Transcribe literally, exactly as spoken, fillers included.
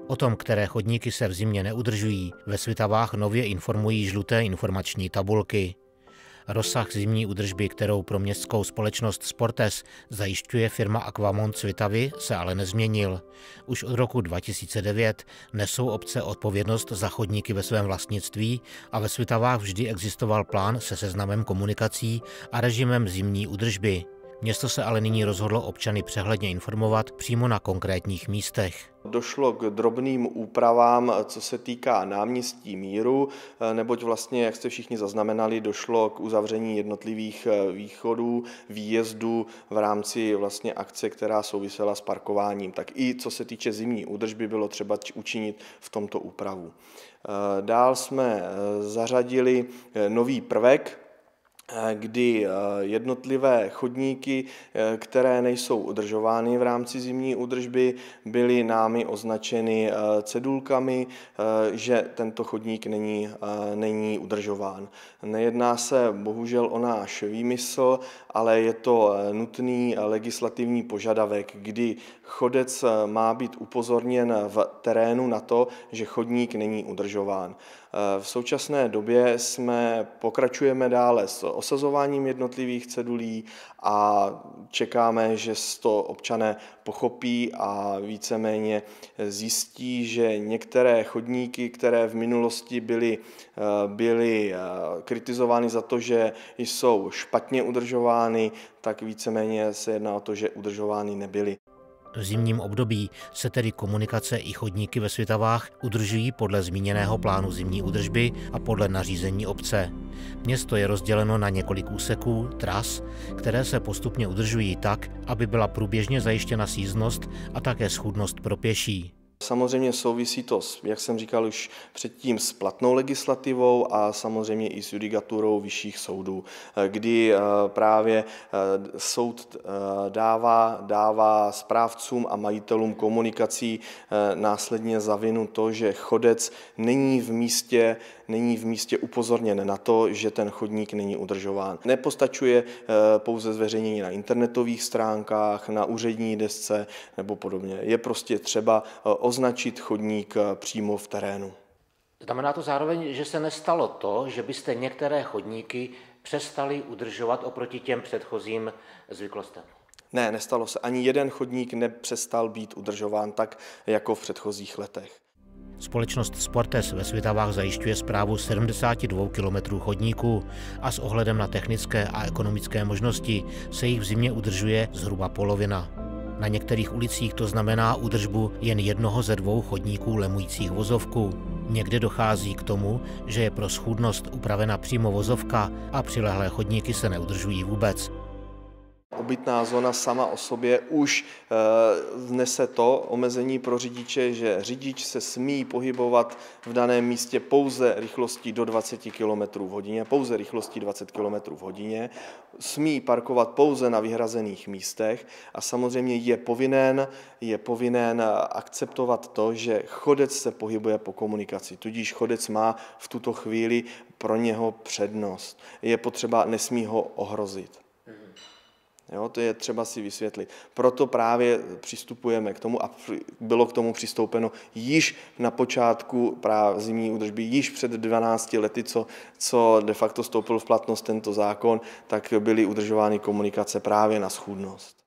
O tom, které chodníky se v zimě neudržují, ve Svitavách nově informují žluté informační tabulky. Rozsah zimní údržby, kterou pro městskou společnost Sportes zajišťuje firma Aquamont Svitavy, se ale nezměnil. Už od roku dva tisíce devět nesou obce odpovědnost za chodníky ve svém vlastnictví a ve Svitavách vždy existoval plán se seznamem komunikací a režimem zimní údržby. Město se ale nyní rozhodlo občany přehledně informovat přímo na konkrétních místech. Došlo k drobným úpravám, co se týká náměstí Míru, neboť vlastně, jak jste všichni zaznamenali, došlo k uzavření jednotlivých východů, výjezdů v rámci vlastně akce, která souvisela s parkováním. Tak i co se týče zimní údržby, bylo třeba učinit v tomto úpravu. Dál jsme zařadili nový prvek, kdy jednotlivé chodníky, které nejsou udržovány v rámci zimní údržby, byly námi označeny cedulkami, že tento chodník není, není udržován. Nejedná se bohužel o náš výmysl, ale je to nutný legislativní požadavek, kdy chodec má být upozorněn v terénu na to, že chodník není udržován. V současné době jsme pokračujeme dále s osazováním jednotlivých cedulí a čekáme, že to občané pochopí a víceméně zjistí, že některé chodníky, které v minulosti byly, byly kritizovány za to, že jsou špatně udržovány, tak víceméně se jedná o to, že udržovány nebyly. V zimním období se tedy komunikace i chodníky ve Svitavách udržují podle zmíněného plánu zimní údržby a podle nařízení obce. Město je rozděleno na několik úseků, tras, které se postupně udržují tak, aby byla průběžně zajištěna sjízdnost a také schůdnost pro pěší. Samozřejmě souvisí to, jak jsem říkal už předtím, s platnou legislativou a samozřejmě i s judikaturou vyšších soudů, kdy právě soud dává, dává správcům a majitelům komunikací následně za vinu to, že chodec není v místě, není v místě upozorněn na to, že ten chodník není udržován. Nepostačuje pouze zveřejnění na internetových stránkách, na úřední desce nebo podobně. Je prostě třeba označit chodník přímo v terénu. Znamená to zároveň, že se nestalo to, že byste některé chodníky přestali udržovat oproti těm předchozím zvyklostem? Ne, nestalo se. Ani jeden chodník nepřestal být udržován tak, jako v předchozích letech. Společnost Sportes ve Svitavách zajišťuje správu sedmdesáti dvou kilometrů chodníků a s ohledem na technické a ekonomické možnosti se jich v zimě udržuje zhruba polovina. Na některých ulicích to znamená údržbu jen jednoho ze dvou chodníků lemujících vozovku. Někde dochází k tomu, že je pro schůdnost upravena přímo vozovka a přilehlé chodníky se neudržují vůbec. Obytná zóna sama o sobě už vnese to omezení pro řidiče, že řidič se smí pohybovat v daném místě pouze rychlostí do dvaceti kilometrů v hodině, pouze rychlostí dvacet kilometrů v hodině, smí parkovat pouze na vyhrazených místech a samozřejmě je povinen, je povinen akceptovat to, že chodec se pohybuje po komunikaci, tudíž chodec má v tuto chvíli pro něho přednost. Je potřeba, nesmí ho ohrozit. Jo, to je třeba si vysvětlit. Proto právě přistupujeme k tomu a bylo k tomu přistoupeno již na počátku právě zimní údržby, již před dvanácti lety, co, co de facto vstoupil v platnost tento zákon, tak byly udržovány komunikace právě na schůdnost.